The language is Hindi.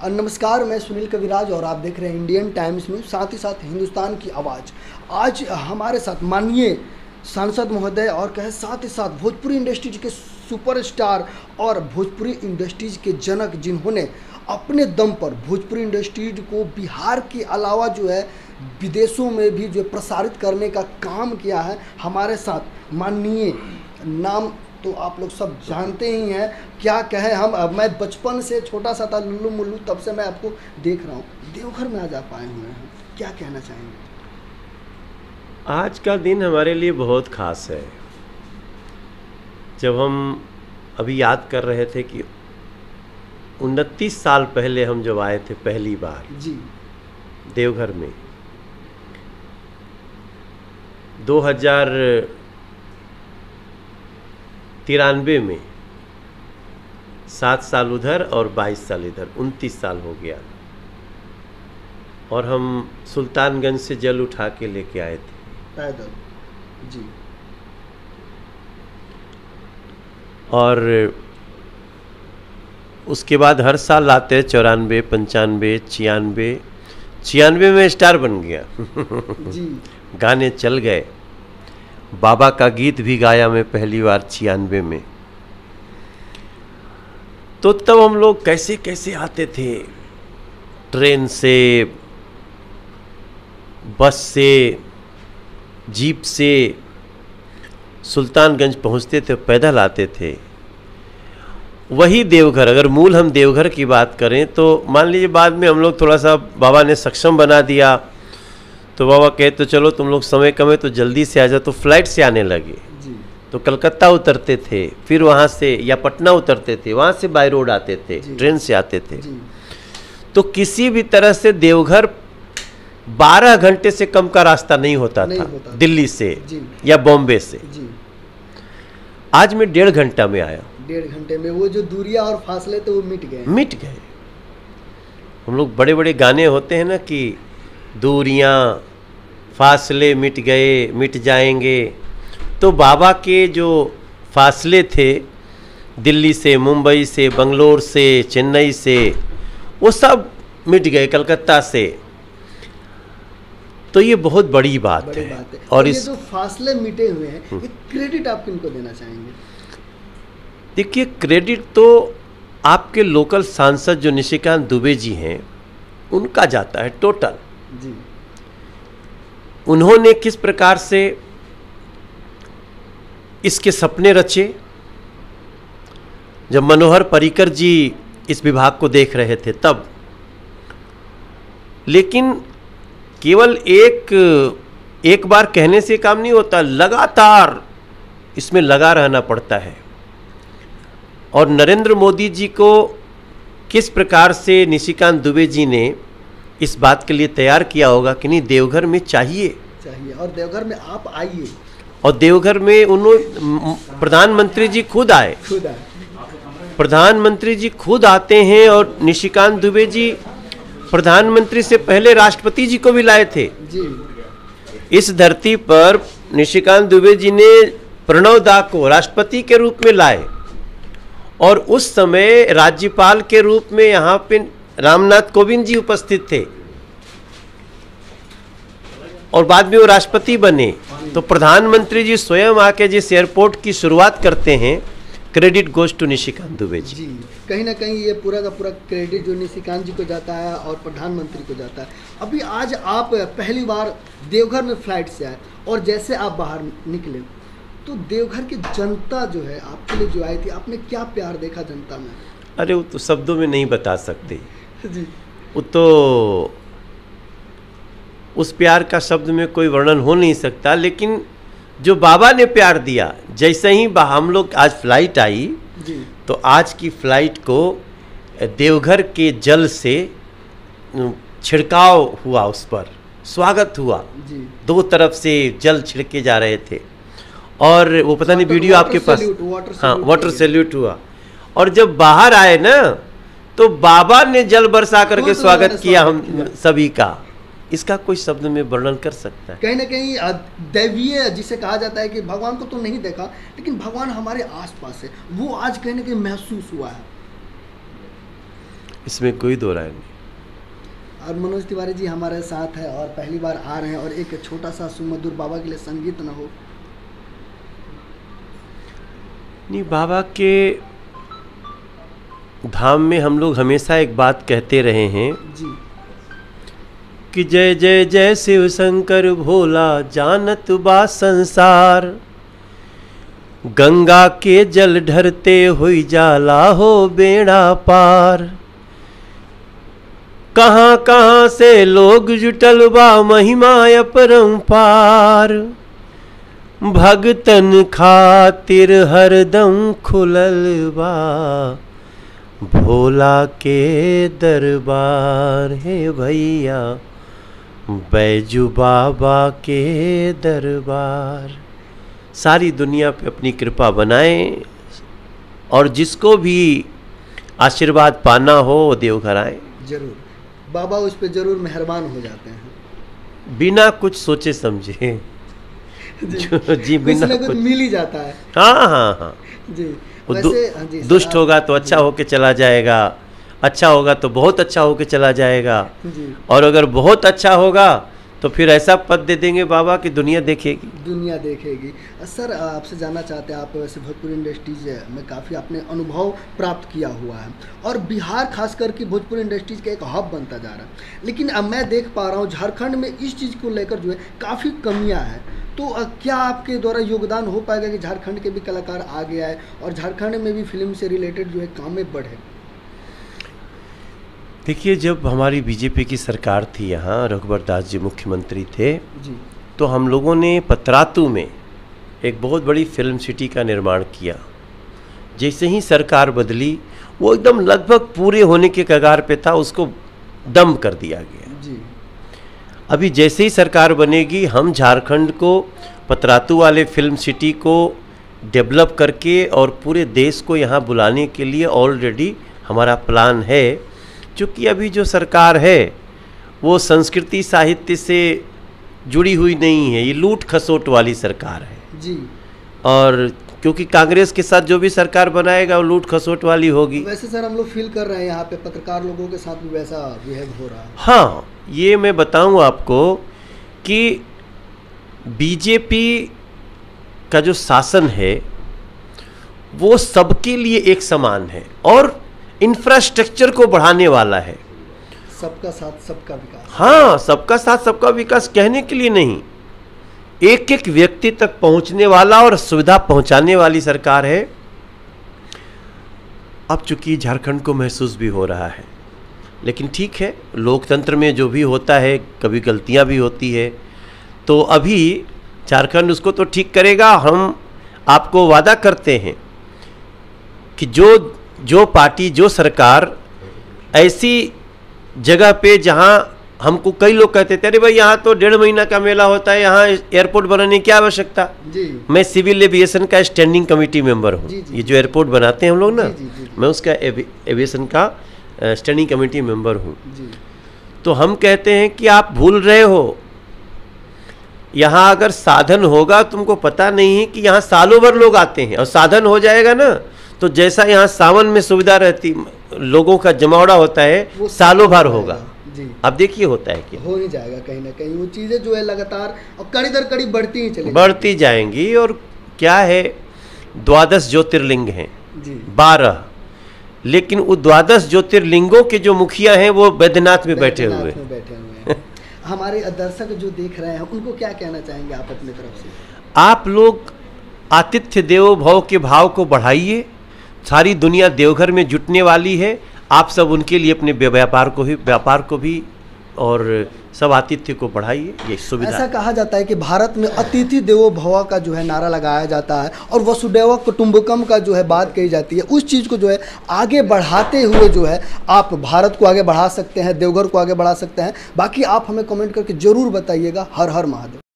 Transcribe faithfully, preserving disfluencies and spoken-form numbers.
नमस्कार, मैं सुनील कविराज और आप देख रहे हैं इंडियन टाइम्स न्यूज़, साथ ही साथ हिंदुस्तान की आवाज़। आज हमारे साथ माननीय सांसद महोदय और कहे साथ ही साथ भोजपुरी इंडस्ट्रीज के सुपरस्टार और भोजपुरी इंडस्ट्रीज के जनक, जिन्होंने अपने दम पर भोजपुरी इंडस्ट्रीज को बिहार के अलावा जो है विदेशों में भी जो प्रसारित करने का काम किया है, हमारे साथ माननीय, नाम तो आप लोग सब जानते ही हैं, क्या कहे हम। मैं बचपन से छोटा सा था, लुल्लू मुल्लू, तब से मैं आपको देख रहा हूँ। देवघर में आज आप आए हुए हैं, क्या कहना चाहेंगे? आज का दिन हमारे लिए बहुत ख़ास है। जब हम अभी याद कर रहे थे कि उनतीस साल पहले हम जब आए थे पहली बार जी देवघर में, दो हजार तिरानवे में, सात साल उधर और बाईस साल इधर, उनतीस साल हो गया। और हम सुल्तानगंज से जल उठा के लेके आए थे पैदल। जी। और उसके बाद हर साल आते, चौरानवे, पंचानवे, छियानवे छियानवे में स्टार बन गया। जी। गाने चल गए। बाबा का गीत भी गाया मैं पहली बार छियानवे में। तो तब हम लोग कैसे कैसे आते थे, ट्रेन से, बस से, जीप से सुल्तानगंज पहुंचते थे, पैदल आते थे। वही देवघर, अगर मूल हम देवघर की बात करें तो मान लीजिए बाद में हम लोग थोड़ा सा बाबा ने सक्षम बना दिया, तो बाबा कहे तो चलो तुम लोग समय कम है तो जल्दी से आ जाओ, तो फ्लाइट से आने लगे। जी। तो कलकत्ता उतरते थे, फिर वहाँ से या पटना उतरते थे, वहाँ से बाय रोड आते थे, ट्रेन से आते थे। जी। तो किसी भी तरह से देवघर बारह घंटे से कम का रास्ता नहीं होता नहीं था होता। दिल्ली से जी। या बॉम्बे से। जी। आज मैं डेढ़ घंटा में आया। डेढ़ घंटे में वो जो दूरियां और फासले थे वो मिट गए। मिट गए। हम लोग बड़े बड़े गाने होते हैं ना कि दूरियां फासले मिट गए, मिट जाएंगे। तो बाबा के जो फासले थे दिल्ली से, मुंबई से, बंगलोर से, चेन्नई से, वो सब मिट गए, कलकत्ता से। तो ये बहुत बड़ी बात बड़ी है। बात है। और और ये इस जो फासले मिटे हुए हैं, ये क्रेडिट आप किनको देना चाहेंगे? देखिए, क्रेडिट तो आपके लोकल सांसद जो निशिकांत दुबे जी हैं उनका जाता है टोटल। जी। उन्होंने किस प्रकार से इसके सपने रचे। जब मनोहर पर्रिकर जी इस विभाग को देख रहे थे तब, लेकिन केवल एक एक बार कहने से काम नहीं होता, लगातार इसमें लगा रहना पड़ता है। और नरेंद्र मोदी जी को किस प्रकार से निशिकांत दुबे जी ने इस बात के लिए तैयार किया होगा कि नहीं, देवघर में चाहिए चाहिए और देवघर में आप आइए। और देवघर में उन्होंने, प्रधानमंत्री जी खुद आए, खुद आए। प्रधानमंत्री जी खुद आते हैं। और निशिकांत दुबे जी प्रधानमंत्री से पहले राष्ट्रपति जी को भी लाए थे। जी। इस धरती पर निशिकांत दुबे जी ने प्रणव दा को राष्ट्रपति के रूप में लाए। और उस समय राज्यपाल के रूप में यहाँ पे रामनाथ कोविंद जी उपस्थित थे और बाद में वो राष्ट्रपति बने। तो प्रधानमंत्री जी स्वयं आके जिस एयरपोर्ट की शुरुआत करते हैं, credit goes to Nishikant Dubey ji. जी। कहीं ना कहीं ये पूरा का पूरा क्रेडिट जो निशिकांत जी को जाता है और प्रधानमंत्री को जाता है। अभी आज आप पहली बार देवघर में फ्लाइट से आए और जैसे आप बाहर निकले तो देवघर की जनता जो है आपके लिए जो आई थी, आपने क्या प्यार देखा जनता में? अरे वो तो शब्दों में नहीं बता सकते। जी। वो तो, उस प्यार का शब्द में कोई वर्णन हो नहीं सकता। लेकिन जो बाबा ने प्यार दिया, जैसे ही हम लोग आज फ्लाइट आई, जी। तो आज की फ्लाइट को देवघर के जल से छिड़काव हुआ, उस पर स्वागत हुआ। जी। दो तरफ से जल छिड़के जा रहे थे। और वो पता नहीं वीडियो आपके पास, हाँ, वाटर सैल्यूट हुआ। और जब बाहर आए ना तो बाबा ने जल बरसा करके स्वागत किया हम सभी का। इसका कोई शब्द में वर्णन कर सकता है? कहीं ना कहीं दैवीय जिसे कहा जाता है कि भगवान को तो नहीं देखा, लेकिन भगवान हमारे आसपास है, वो आज कहीं ना कहीं महसूस हुआ है। इसमें कोई दो राय नहीं। और मनोज तिवारी जी हमारे साथ है और पहली बार आ रहे हैं, और एक छोटा सा सुमधुर बाबा के लिए संगीत न हो। नहीं, बाबा के धाम में हम लोग हमेशा एक बात कहते रहे हैं जी कि जय जय जय शिव शंकर भोला जानत बा संसार, गंगा के जल ढरते हुई जाला हो बेड़ा पार। कहाँ कहाँ से लोग जुटल बा महिमा अपरंपार, भगतन खातिर हरदम खुलल बा भोला के दरबार। है भैया बैजू बाबा के दरबार। सारी दुनिया पे अपनी कृपा बनाएं और जिसको भी आशीर्वाद पाना हो वो देवघर आए। जरूर बाबा उस पे जरूर मेहरबान हो जाते हैं बिना कुछ सोचे समझे। जी, जी बिना कुछ, कुछ कुछ मिल ही जाता है। हाँ हाँ हाँ जी वो वैसे दु, हाँ जी, दुष्ट होगा तो अच्छा जी, होके चला जाएगा, अच्छा होगा तो बहुत अच्छा होके चला जाएगा, जी और अगर बहुत अच्छा होगा तो फिर ऐसा पद दे देंगे बाबा की दुनिया देखेगी। दुनिया देखेगी। सर आपसे जानना चाहते हैं, आप वैसे भोजपुरी इंडस्ट्रीज में काफ़ी आपने अनुभव प्राप्त किया हुआ है और बिहार खास करके भोजपुरी इंडस्ट्रीज का एक हब बनता जा रहा है, लेकिन अब मैं देख पा रहा हूँ झारखंड में इस चीज़ को लेकर जो है काफ़ी कमियाँ हैं। तो अ, क्या आपके द्वारा योगदान हो पाएगा कि झारखंड के भी कलाकार आगे आए और झारखंड में भी फिल्म से रिलेटेड जो है कामें बढ़े? देखिए, जब हमारी बीजेपी की सरकार थी यहाँ, रघुवर दास जी मुख्यमंत्री थे, जी तो हम लोगों ने पतरातू में एक बहुत बड़ी फिल्म सिटी का निर्माण किया। जैसे ही सरकार बदली वो एकदम लगभग पूरे होने के कगार पे था, उसको दम कर दिया गया। जी अभी जैसे ही सरकार बनेगी हम झारखंड को पतरातू वाले फिल्म सिटी को डेवलप करके और पूरे देश को यहाँ बुलाने के लिए ऑलरेडी हमारा प्लान है। क्योंकि अभी जो सरकार है वो संस्कृति साहित्य से जुड़ी हुई नहीं है, ये लूट खसोट वाली सरकार है। जी और क्योंकि कांग्रेस के साथ जो भी सरकार बनाएगा वो लूट खसोट वाली होगी। वैसे सर हम लोग फील कर रहे हैं यहाँ पे पत्रकार लोगों के साथ भी वैसा बिहेव हो रहा है। हाँ, ये मैं बताऊं आपको कि बीजेपी का जो शासन है वो सबके लिए एक समान है और इंफ्रास्ट्रक्चर को बढ़ाने वाला है। सबका साथ सबका विकास। हाँ, सबका साथ सबका विकास कहने के लिए नहीं, एक एक व्यक्ति तक पहुंचने वाला और सुविधा पहुंचाने वाली सरकार है। अब चूंकि झारखंड को महसूस भी हो रहा है, लेकिन ठीक है, लोकतंत्र में जो भी होता है कभी गलतियां भी होती है, तो अभी झारखंड उसको तो ठीक करेगा। हम आपको वादा करते हैं कि जो जो पार्टी जो सरकार ऐसी जगह पे जहां हमको कई लोग कहते थे अरे भाई यहाँ तो डेढ़ महीना का मेला होता है, यहाँ एयरपोर्ट बनाने की क्या आवश्यकता। जी मैं सिविल एविएशन का स्टैंडिंग कमेटी मेंबर हूँ। जी, जी, ये जो एयरपोर्ट बनाते हैं हम लोग ना, जी, जी, जी, मैं उसका एविएशन का स्टैंडिंग कमेटी मेंबर हूँ। जी तो हम कहते हैं कि आप भूल रहे हो, यहाँ अगर साधन होगा, तुमको पता नहीं है कि यहाँ सालों भर लोग आते हैं, और साधन हो जाएगा ना तो जैसा यहाँ सावन में सुविधा रहती, लोगों का जमावड़ा होता है, सालों भर होगा। जी अब देखिए होता है कि हो ही जाएगा कहीं ना कहीं, वो चीज़ें जो है लगातार और कड़ी दर कड़ी बढ़ती ही चलेगी, बढ़ती जाएंगी। और क्या है, द्वादश ज्योतिर्लिंग हैं, जी बारह, लेकिन वो द्वादश ज्योतिर्लिंगों के जो मुखिया हैं वो बैद्यनाथ में बैठे हुए बैठे बैठे हुए हैं। हमारे दर्शक जो देख रहे हैं उनको क्या कहना चाहेंगे आप अपनी तरफ से? आप लोग आतिथ्य देवो भव के भाव को बढ़ाइए। सारी दुनिया देवघर में जुटने वाली है, आप सब उनके लिए अपने व्यापार को ही व्यापार को भी और सब आतिथ्य को बढ़ाइए। ये सुविधा, ऐसा कहा जाता है कि भारत में अतिथि देवो भव का जो है नारा लगाया जाता है और वसुदैव कुटुंबकम का जो है बात कही जाती है। उस चीज़ को जो है आगे बढ़ाते हुए जो है आप भारत को आगे बढ़ा सकते हैं, देवघर को आगे बढ़ा सकते हैं। बाकी आप हमें कमेंट करके ज़रूर बताइएगा। हर हर महादेव।